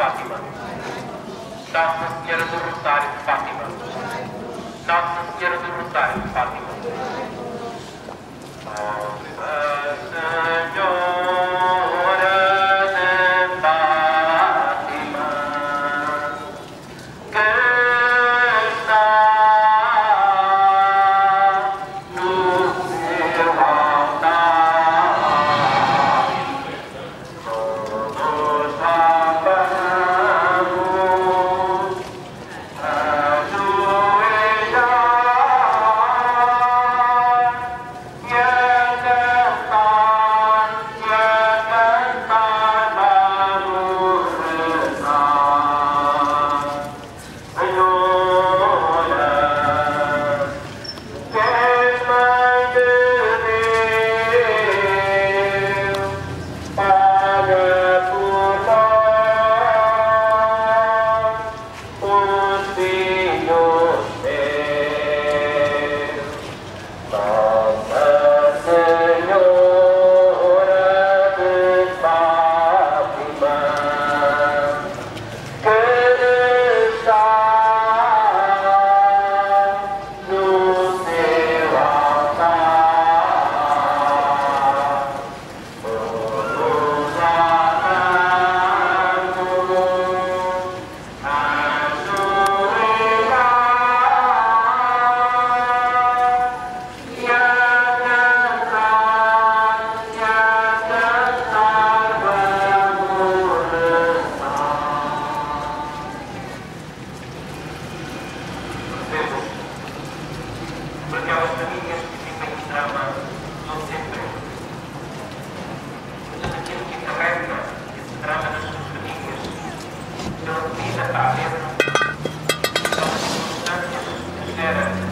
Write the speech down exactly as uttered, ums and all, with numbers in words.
Fátima. Nossa Senhora do Rosário de Fátima. Nossa Senhora do Rosário de Fátima. Nossa Senhora de Fátima, que está no seu altar, todos vamos ajoelhar e a cantar, e a cantar vamos rezar. Senhora, que és Mãe de Deus, paga por nós os filhos teus. Nossa Senhora de Fátima, que está no seu altar, todos amamos ajoelhar e a cantar, e a cantar vamos rezar. Recebo por aquelas famílias que vivem em drama não sempre. Tudo aquilo que acarreta esse drama nas suas famílias, pela vida à mesa, são as circunstâncias que gera